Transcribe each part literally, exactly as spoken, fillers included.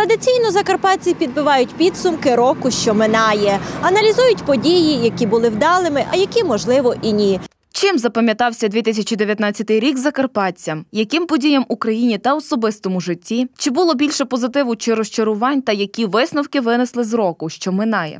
Традиційно закарпатці підбивають підсумки року, що минає. Аналізують події, які були вдалими, а які, можливо, і ні. Чим запам'ятався дві тисячі дев'ятнадцятий рік закарпатцям? Яким подіям у країні та особистому житті? Чи було більше позитиву чи розчарувань, та які висновки винесли з року, що минає?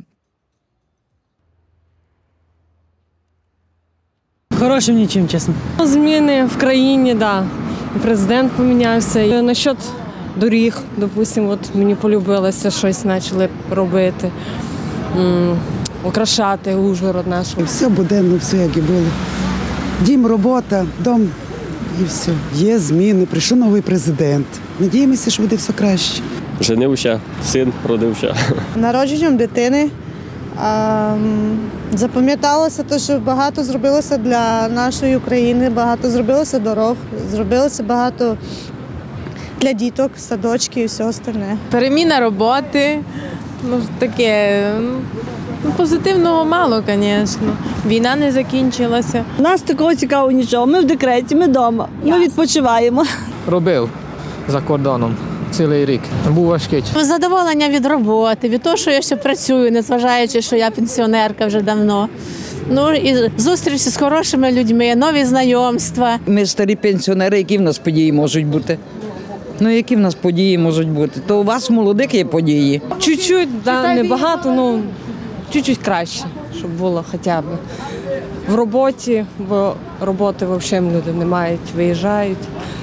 Хорошим нічим, чесно. Зміни в країні, так. Да. Президент помінявся. І насчет доріг, допустимо, от мені полюбилося щось почали робити. М- Украшати Ужгород наш. Все буденно, все як і було. Дім, робота, дом і все. Є зміни, прийшов новий президент. Надіємося, що буде все краще. Женився, син родився. Народженням дитини а, запам'яталося те, що багато зробилося для нашої України, багато зробилося дорог, зробилося багато для діток, садочки і все остальне. Переміна роботи, ну таке, ну, позитивного мало, звісно. Війна не закінчилася. У нас такого цікавого нічого. Ми в декреті, ми вдома, ми відпочиваємо. Робив за кордоном цілий рік. Був важкий. Задоволення від роботи, від того, що я ще працюю, незважаючи, що я пенсіонерка вже давно. Ну і зустрічі з хорошими людьми, нові знайомства. Ми старі пенсіонери, які в нас події можуть бути? Ну, які в нас події можуть бути? То у вас молодих є події? Чуть-чуть, да, не багато, ну чуть-чуть краще, щоб було хоча б. В роботі, бо роботи взагалі люди не мають, виїжджають.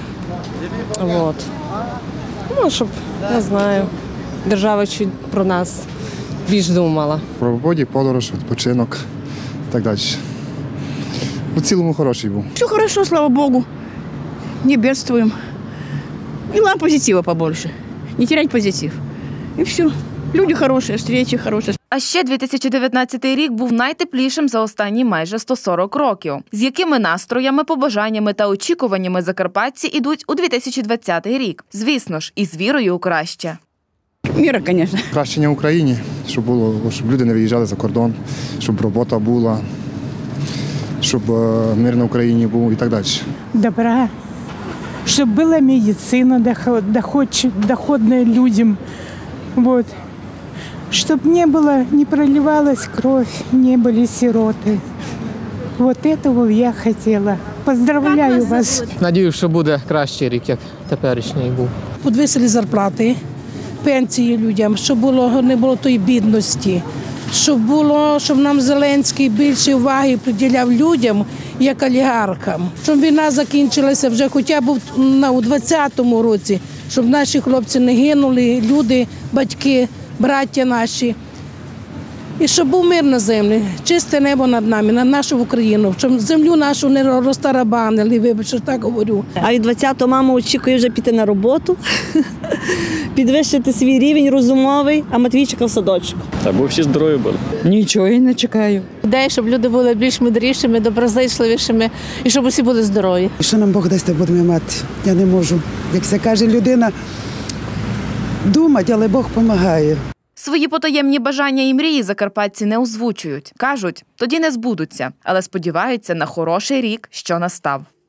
От. Ну, щоб, не знаю, держава чуть про нас більш думала. Про роботі, подорож, відпочинок і так далі. У цілому хороший був. Все хорошо, слава Богу. Не бедствуем. И нам позитива побольше. Не терять позитив. И все. Люди хорошие, встречи хорошие. А ще дві тисячі дев'ятнадцятий рік був найтеплішим за останні майже сто сорок років. З якими настроями, побажаннями та очікуваннями закарпатці ідуть у дві тисячі двадцятий рік? Звісно ж, із вірою у краще. Міра, звісно. Кращення в Україні, щоб було, щоб люди не виїжджали за кордон, щоб робота була, щоб мир на Україні був і так далі. Добра, щоб була медицина доходная людям. Вот. Чтобы не было, не проливалась кровь, не были сироты. Вот этого я хотела. Поздравляю вас. Надіюсь, що буде кращий рік, як теперішній був. Підвисили зарплати, пенсії людям, щоб було, не було тої бідності, щоб було, щоб нам Зеленський більше уваги приділяв людям, як олігархам. Щоб війна закінчилася вже хоча б у двадцятому році, щоб наші хлопці не гинули, люди, батьки, браття наші. І щоб був мир на землі, чисте небо над нами, над нашу Україну, щоб землю нашу не розтарабанили, вибачте, так говорю. А від двадцятого мама очікує вже піти на роботу, підвищити свій рівень розумовий, а Матвійчика в садочку. Та бо всі здорові були. Нічого і не чекаю. Ідея, щоб люди були більш мудрішими, доброзичливішими і щоб усі були здорові. Що нам Бог дасть, так будемо мати. Я не можу, як це каже людина, думати, але Бог допомагає. Свої потаємні бажання і мрії закарпатці не озвучують. Кажуть, тоді не збудуться, але сподіваються на хороший рік, що настав.